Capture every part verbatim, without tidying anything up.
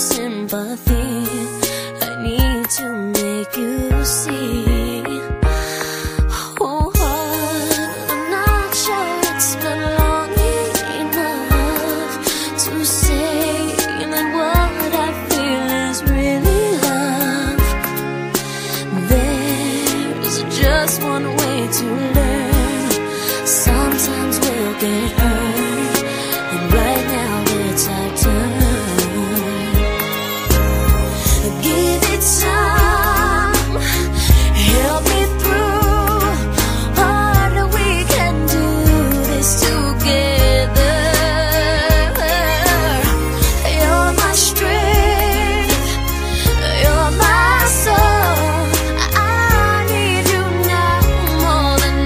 sympathy. I need to make you see. Oh, heart, I'm not sure it's been long enough to say that what I feel is really love. There's just one way to learn. Sometimes we'll get hurt, and right now it's our turn. Give it time, help me through. Harder, we can do this together. You're my strength, you're my soul. I need you now more than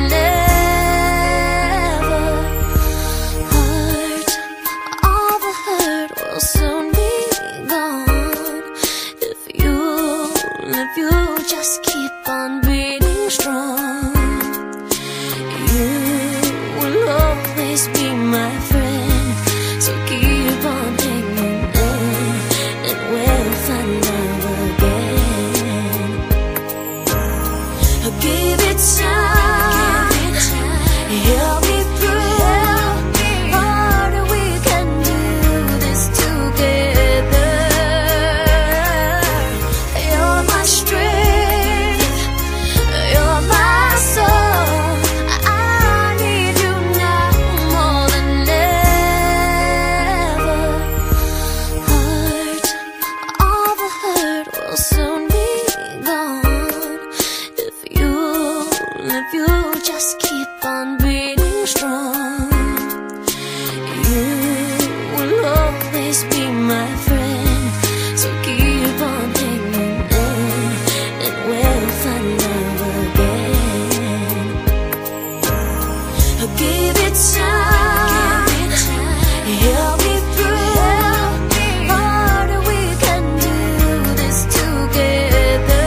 ever. Heart, all the hurt will soon be gone if you, if you just keep on beating strong. You will always be my friend, so keep on hanging on, and we'll find love again. Give it time, help me through. Harder, we can do this together. You're my strength, you're my soul. I need you now more than ever. Heart, all the hurt will soon be gone if you, if you just keep on beating strong. You will always be my friend, so keep on hanging on, and we'll find love again. Give it time, help me through. Harder, we can do this together.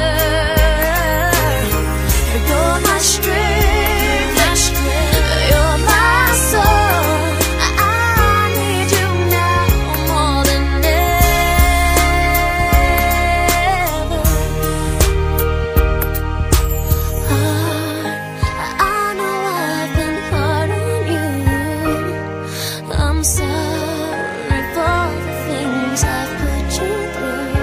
You're my strength, you're my soul. I need you now more than ever. Heart, I know I've been hard on you. I'm sorry for the things I've put you through.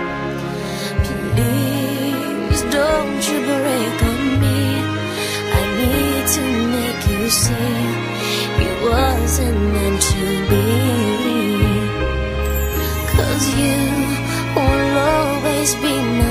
Please don't you break on me. I need to make you see it wasn't meant to be. 'Cause you will always be my